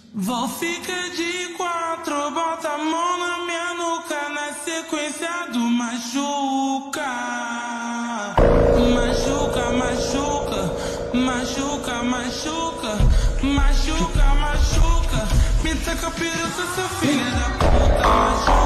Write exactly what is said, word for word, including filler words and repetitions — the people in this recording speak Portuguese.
Vou ficar de quatro, bota a mão na minha nuca, na sequência do machuca. Machuca, machuca, machuca, machuca, machuca, machuca. Me taca piroca, sua filha da puta, machuca.